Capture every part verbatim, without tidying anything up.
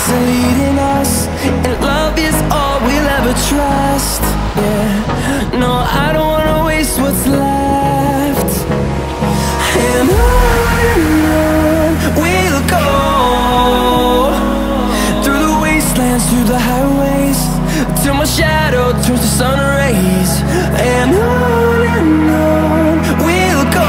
voice leading us, and love is all we'll ever trust. Yeah, no, I don't wanna waste what's left. And on and on we'll go, through the wastelands, through the highways, till my shadow turns to sun rays. And on and on we'll go.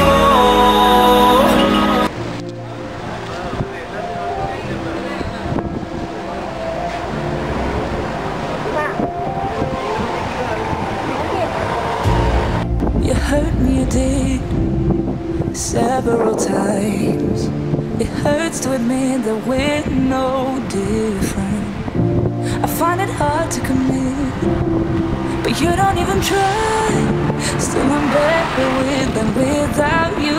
You hurt me, you did, several times. It hurts to admit that we're no different. I find it hard to commit, but you don't even try. Still I'm better with than without you.